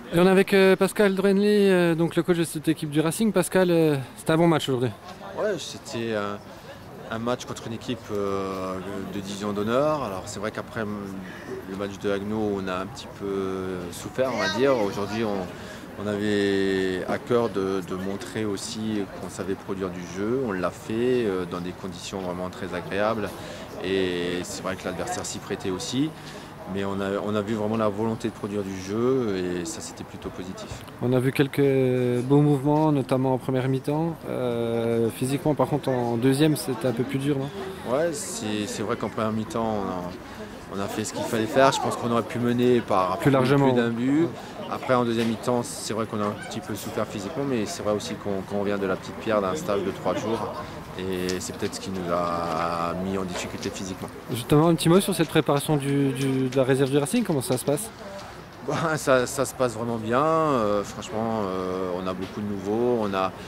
Et on est avec Pascal Drenly, donc le coach de cette équipe du Racing. Pascal, c'était un bon match aujourd'hui. Ouais, c'était un match contre une équipe de division d'honneur. Alors c'est vrai qu'après le match de Haguenau, on a un petit peu souffert, on va dire. Aujourd'hui, on avait à cœur de montrer aussi qu'on savait produire du jeu. On l'a fait dans des conditions vraiment très agréables. Et c'est vrai que l'adversaire s'y prêtait aussi. Mais on a vu vraiment la volonté de produire du jeu et ça c'était plutôt positif. On a vu quelques beaux mouvements, notamment en première mi-temps. Physiquement par contre en deuxième c'était un peu plus dur, non? Ouais, c'est vrai qu'en première mi-temps on a fait ce qu'il fallait faire. Je pense qu'on aurait pu mener par plus largement, plus d'un but. Après en deuxième mi-temps c'est vrai qu'on a un petit peu souffert physiquement, mais c'est vrai aussi qu'on revient de la petite pierre d'un stage de 3 jours. Et c'est peut-être ce qui nous a mis en difficulté physiquement. Justement, un petit mot sur cette préparation de la réserve du Racing, comment ça se passe? Ça se passe vraiment bien. Franchement, on a beaucoup de nouveaux.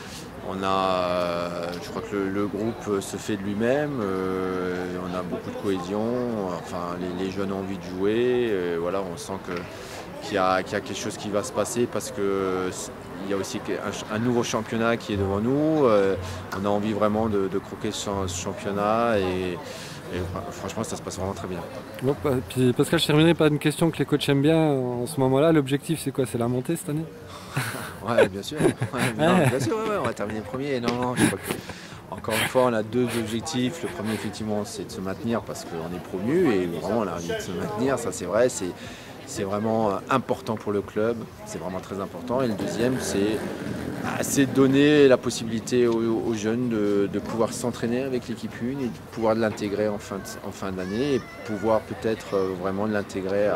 Je crois que le groupe se fait de lui-même. On a beaucoup de cohésion. Enfin, les jeunes ont envie de jouer. Voilà, on sent qu'il y a quelque chose qui va se passer parce que il y a aussi un nouveau championnat qui est devant nous. On a envie vraiment de croquer ce championnat et franchement, ça se passe vraiment très bien. Bon, puis Pascal, je terminerai par une question que les coachs aiment bien en ce moment-là. L'objectif, c'est quoi? C'est la montée cette année? Ouais, bien sûr. Bien sûr, on va terminer premier. Non, je crois que, encore une fois, on a deux objectifs. Le premier, effectivement, c'est de se maintenir parce qu'on est promu et vraiment, on a envie de se maintenir. Ça, c'est vrai. C'est vraiment important pour le club. C'est vraiment très important. Et le deuxième, c'est donner la possibilité aux jeunes de pouvoir s'entraîner avec l'équipe 1 et de pouvoir l'intégrer en fin d'année et pouvoir peut-être vraiment l'intégrer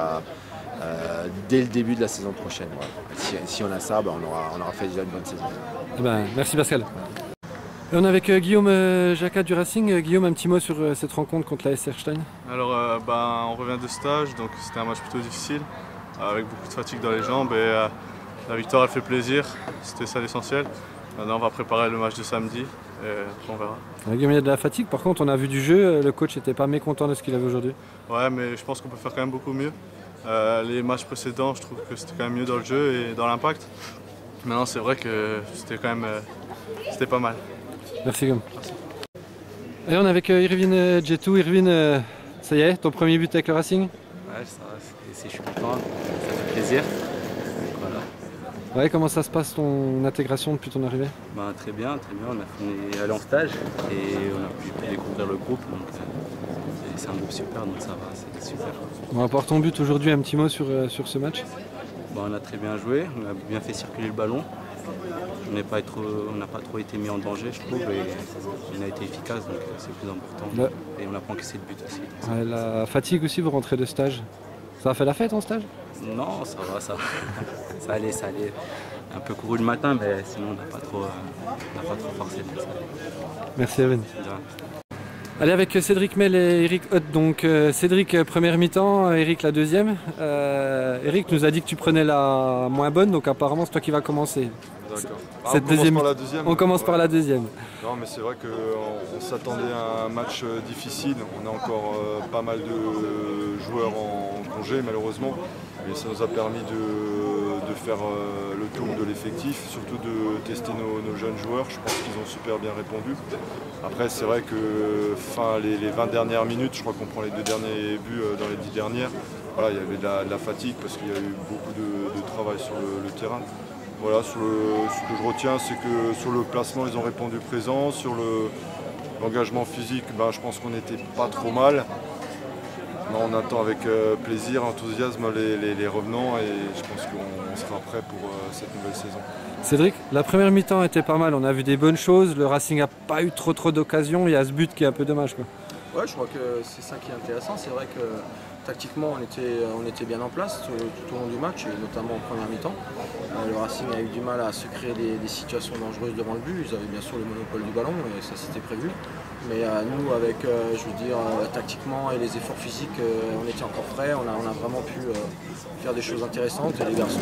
dès le début de la saison prochaine. Voilà. Si on a ça, on aura fait déjà une bonne saison. Merci Pascal. Et on est avec Guillaume Jacquat du Racing. Guillaume, un petit mot sur cette rencontre contre la SC Erstein. Alors on revient de stage, donc c'était un match plutôt difficile, avec beaucoup de fatigue dans les jambes et la victoire elle fait plaisir, c'était ça l'essentiel. Maintenant on va préparer le match de samedi et après on verra. Guillaume, il y a de la fatigue, par contre on a vu du jeu, le coach n'était pas mécontent de ce qu'il avait aujourd'hui. Ouais, mais je pense qu'on peut faire quand même beaucoup mieux. Les matchs précédents, je trouve que c'était quand même mieux dans le jeu et dans l'impact. Maintenant c'est vrai que c'était quand même c'était pas mal. Merci Guillaume. Merci. Et on est avec Irvine Djetou. Irvine, ça y est, ton premier but avec le Racing? Ouais, je suis content, ça fait plaisir. Voilà. Ouais, comment ça se passe ton intégration depuis ton arrivée? Très bien, on est allé en stage et on a pu découvrir le groupe, donc c'est un groupe super, donc ça va, c'est super. Bon, à part ton but aujourd'hui, un petit mot sur ce match? On a très bien joué, on a bien fait circuler le ballon. On n'a pas trop été mis en danger, je trouve, et on a été efficace, donc c'est le plus important. Et on n'a pas encaissé de but aussi. Ouais, la fatigue aussi, vous rentrez de stage. Ça a fait la fête en stage? Non, ça va, ça allait. Un peu couru le matin, mais sinon on n'a pas trop forcé. Merci Evan. Allez, avec Cédric Mel et Eric Hoth. Donc Cédric première mi-temps, Eric la deuxième. Eric nous a dit que tu prenais la moins bonne, donc apparemment c'est toi qui vas commencer. D'accord. On commence par la deuxième. Non, mais c'est vrai qu'on s'attendait à un match difficile. On a encore pas mal de joueurs en congé malheureusement. Mais ça nous a permis de faire le tour de l'effectif, surtout de tester nos jeunes joueurs. Je pense qu'ils ont super bien répondu. Après, c'est vrai que les 20 dernières minutes, je crois qu'on prend les 2 derniers buts dans les 10 dernières. Voilà, il y avait de la fatigue parce qu'il y a eu beaucoup de travail sur le terrain. Voilà, ce que je retiens, c'est que sur le placement, ils ont répondu présent. Sur l'engagement physique, je pense qu'on n'était pas trop mal. On attend avec plaisir, enthousiasme les revenants et je pense qu'on sera prêt pour cette nouvelle saison. Cédric, la première mi-temps était pas mal, on a vu des bonnes choses, le Racing n'a pas eu trop d'occasions, il y a ce but qui est un peu dommage, quoi. Ouais, je crois que c'est ça qui est intéressant, c'est vrai que tactiquement on était bien en place tout au long du match et notamment en première mi-temps. Le Racing a eu du mal à se créer des situations dangereuses devant le but, ils avaient bien sûr le monopole du ballon et ça c'était prévu. Mais nous avec, tactiquement et les efforts physiques, on était encore prêts, on a vraiment pu faire des choses intéressantes et les garçons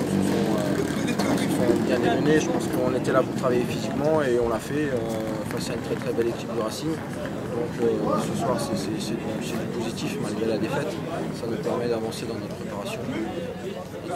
se sont bien démenés. Je pense qu'on était là pour travailler physiquement et on l'a fait face à une très belle équipe du Racing. Donc ce soir c'est du positif malgré la défaite, ça nous permet d'avancer dans notre préparation.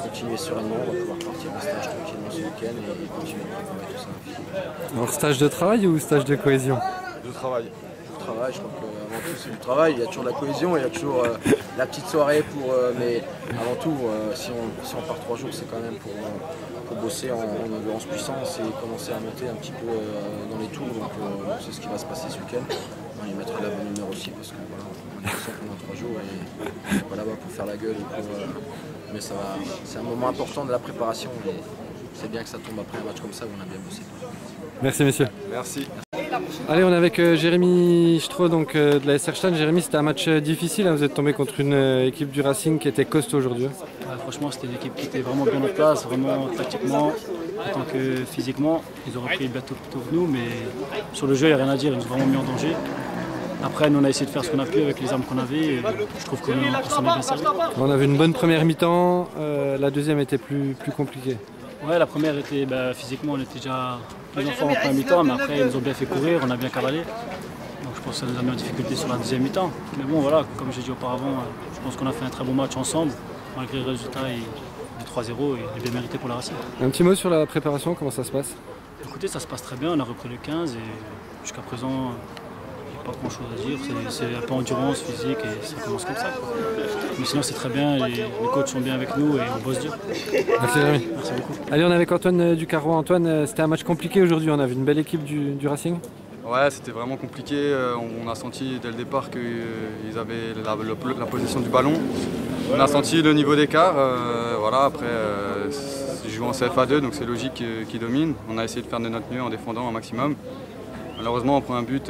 continuer sereinement, on va pouvoir partir en stage tranquillement ce week-end et continuer à préparer tout ça. Alors stage de travail ou stage de cohésion? De travail. Je crois qu'avant tout c'est du travail, il y a toujours de la cohésion, il y a toujours la petite soirée mais avant tout si on part 3 jours c'est quand même pour bosser en endurance puissance et commencer à monter un petit peu dans les tours, donc c'est ce qui va se passer ce week-end. On y mettra la bonne humeur aussi parce que voilà, on est ensemble pendant 3 jours et voilà pour faire la gueule mais c'est un moment important de la préparation et c'est bien que ça tombe après un match comme ça où on a bien bossé. Merci messieurs. Merci. Allez, on est avec Jérémy Stroh donc, de la SR Stade. Jérémy, c'était un match difficile, hein, vous êtes tombé contre une équipe du Racing qui était costaud aujourd'hui. Ouais, franchement, c'était une équipe qui était vraiment bien en place, vraiment tactiquement, autant que physiquement. Ils auraient pris le bateau plutôt que nous, mais sur le jeu, il n'y a rien à dire, ils nous ont vraiment mis en danger. Après, nous, on a essayé de faire ce qu'on a pu avec les armes qu'on avait et je trouve qu'on s'en est bien servi. On avait une bonne première mi-temps, la deuxième était plus compliquée. Ouais, la première était physiquement, on était déjà plus en forme en première mi-temps, mais après, ils nous ont bien fait courir, on a bien cavalé. Donc je pense que ça nous a mis en difficulté sur la deuxième mi-temps. Mais bon, voilà, comme j'ai dit auparavant, je pense qu'on a fait un très bon match ensemble, malgré le résultat de 3-0 et bien mérité pour la Racing. Un petit mot sur la préparation, comment ça se passe? Écoutez, ça se passe très bien, on a repris le 15 et jusqu'à présent, il n'y a pas grand chose à dire. C'est un peu endurance physique et ça commence comme ça. Mais sinon, c'est très bien, les coachs sont bien avec nous et on bosse dur. Merci Jérémy. Merci beaucoup. Allez, on est avec Antoine Ducarrois. Antoine, c'était un match compliqué aujourd'hui, on avait une belle équipe du Racing. Ouais, c'était vraiment compliqué. On a senti dès le départ qu'ils avaient la possession du ballon. On a senti le niveau d'écart. Voilà, après, ils jouent en CFA2, donc c'est logique qu'ils dominent. On a essayé de faire de notre mieux en défendant un maximum. Malheureusement, on prend un but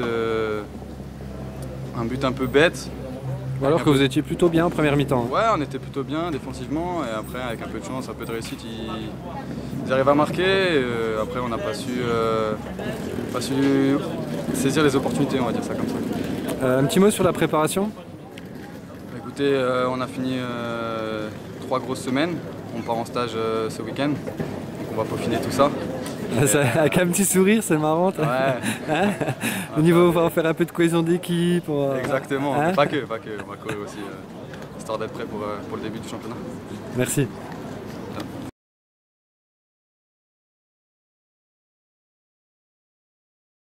un peu bête. Alors que vous étiez plutôt bien en première mi-temps. Ouais, on était plutôt bien défensivement et après avec un peu de chance, un peu de réussite, ils arrivent à marquer. Après on n'a pas su saisir les opportunités, on va dire ça comme ça. Un petit mot sur la préparation? Écoutez, on a fini 3 grosses semaines, on part en stage ce week-end, donc on va peaufiner tout ça. Avec un petit sourire, c'est marrant. Ouais. Hein, au niveau, on va faire un peu de cohésion d'équipe. Exactement, hein, pas que, on va courir aussi, histoire d'être prêt pour le début du championnat. Merci.